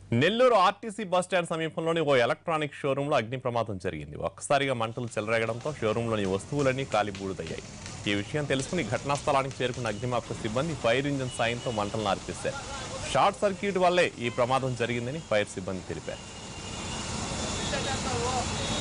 Nellore RTC bus stand సమీపంలోని ఓ electronic షోరూంలో అగ్ని ప్రమాదం జరిగింది. ఒక్కసారిగా మంటలు చెలరేగడంతో షోరూంలోని వస్తువులన్నీ కాలిబూడిదయ్యాయి. ఈ విషయం తెలుసుకుని ఘటనా స్థలానికి చేరుకున్న అగ్నిమాపక సిబ్బంది ఫైర్ ఇంజిన్ సాయంతో మంటలను ఆర్పేశారు. షార్ట్ సర్క్యూట్ వల్లే ఈ ప్రమాదం జరిగిందని ఫైర్ సిబ్బంది తెలిపారు.